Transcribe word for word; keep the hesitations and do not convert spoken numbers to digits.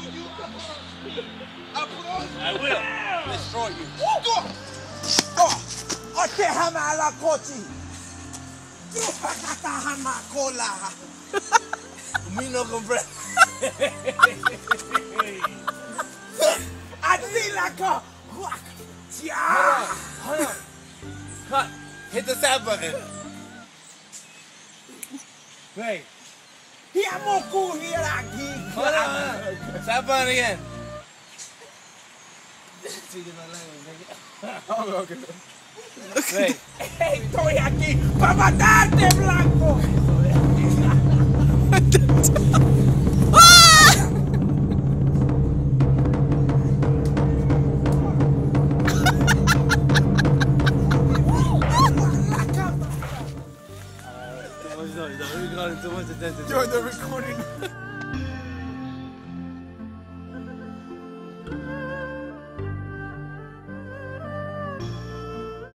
I will destroy you. Ote hama la koti. Trupa kata hama kola. Me no comprende. Así la co. Hold on, hold on. Cut. Hit the stop button. Wait. Hiamoku hiraki. Hold on, hold on. Stop button again. Oh, okay. Wait. Estoy aquí para matarte, Blanco. Too much attention. You're the recording.